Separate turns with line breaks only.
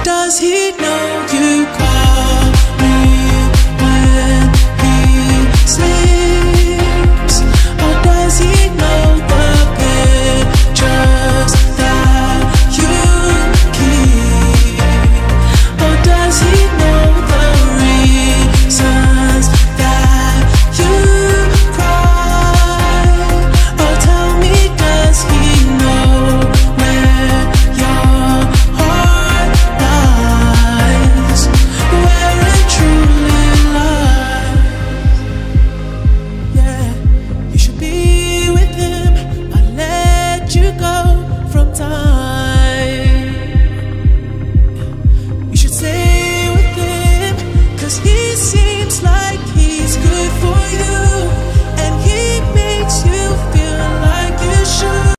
Does he know you call me when he sleeps? Or does he know the pictures that you keep? Or does he know the reasons that you cry? Or tell me, does he know where your heart lies, where it truly lies? Yeah, you should be with him. I let you go from time.